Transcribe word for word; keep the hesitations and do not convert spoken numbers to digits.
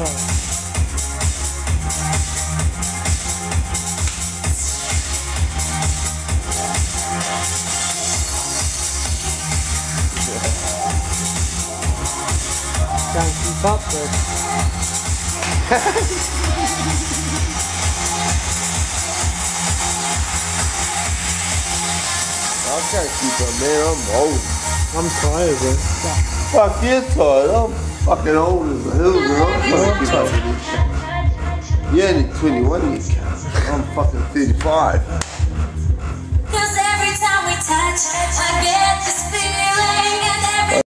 Can't keep up with. I can't keep up, man. I'm old. I'm tired, man. Fuck, you're tired. I'm fucking old as a hill, girl. I'm fucking keep up with this shit. You're only twenty-one, you can't. I'm fucking thirty-five. Cause every time we touch, I get this feeling.